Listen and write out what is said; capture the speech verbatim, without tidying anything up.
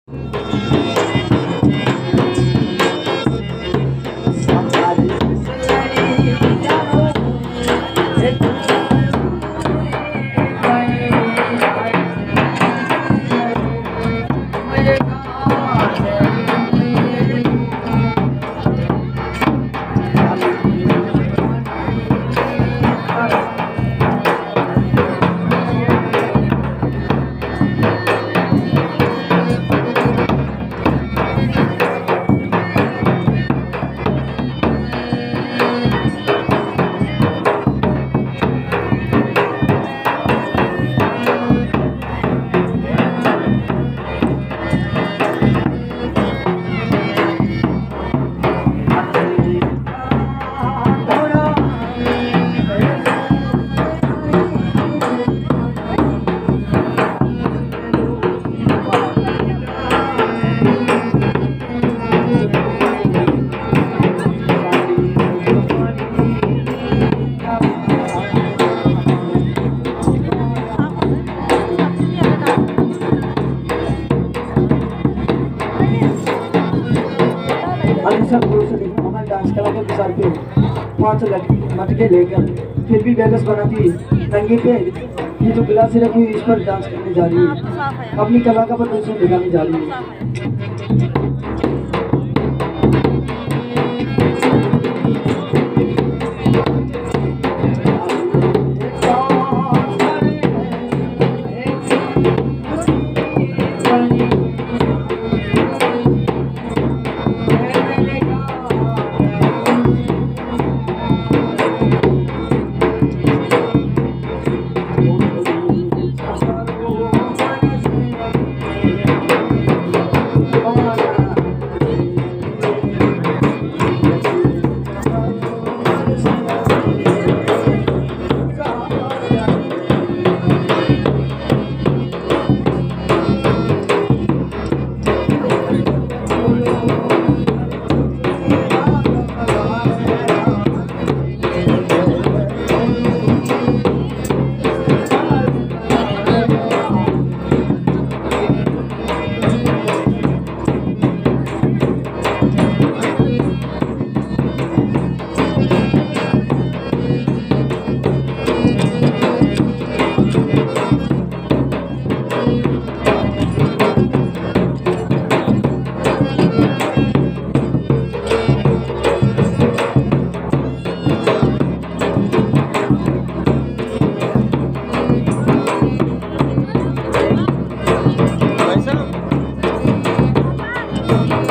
Dance कला के sir पे पांच मटके लेकर फिर भी बेकस बनाती नंगे पे ये जो गिलास रखी इस पर डांस करने जा रही है, अपनी कला का प्रदर्शन दिखाने जा रही है। Thank you.